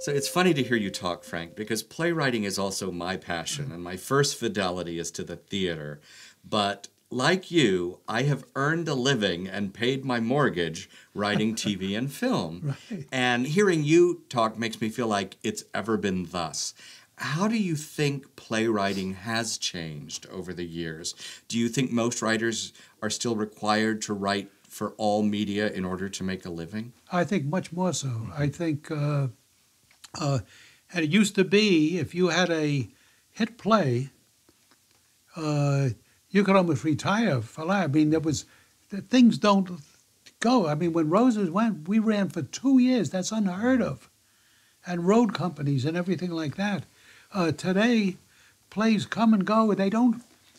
So it's funny to hear you talk, Frank, because playwriting is also my passion, and my first fidelity is to the theater. But like you, I have earned a living and paid my mortgage writing TV and film. Right. And hearing you talk makes me feel like it's ever been thus. How do you think playwriting has changed over the years? Do you think most writers are still required to write for all media in order to make a living? I think much more so. I think, and it used to be, if you had a hit play, you could almost retire for life. I mean, things don't go. I mean, when Roses went, we ran for 2 years. That's unheard of. And road companies and everything like that. Today, plays come and go. They don't.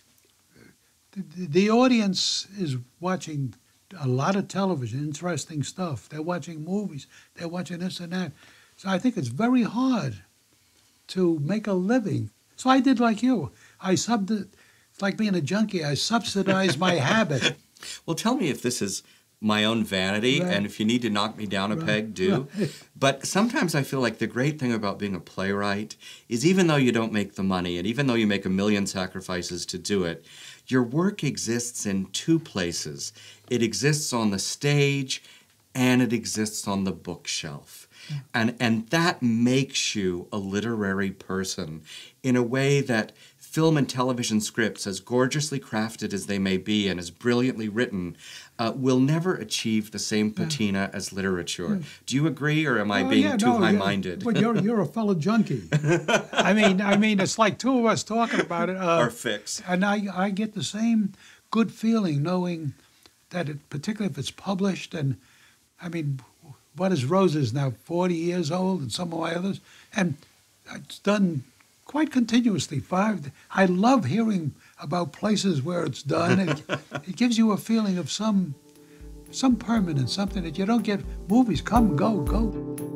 The audience is watching a lot of television, interesting stuff. They're watching movies. They're watching this and that. So I think it's very hard to make a living. So I did like you. It's like being a junkie. I subsidized my habit. Well, tell me if this is my own vanity, Right. and if you need to knock me down a peg, do. Right. But sometimes I feel like the great thing about being a playwright is even though you don't make the money, and even though you make a million sacrifices to do it, your work exists in two places. It exists on the stage, and it exists on the bookshelf. Yeah. And that makes you a literary person in a way that film and television scripts, as gorgeously crafted as they may be and as brilliantly written, will never achieve the same patina as literature. Do you agree, or am I being too high-minded? But you're a fellow junkie. I mean, it's like two of us talking about it. Or fix. And I get the same good feeling knowing that, particularly if it's published, and I mean, what is Roses now, 40 years old, and some of my others, and it's done quite continuously. I love hearing about places where it's done. It gives you a feeling of some permanence, something that you don't get. Movies come, go.